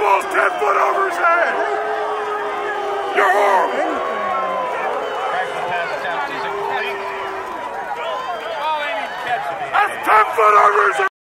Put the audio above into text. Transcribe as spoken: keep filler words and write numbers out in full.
ball's ten foot over his head. You're horrible. That's ten foot over his head.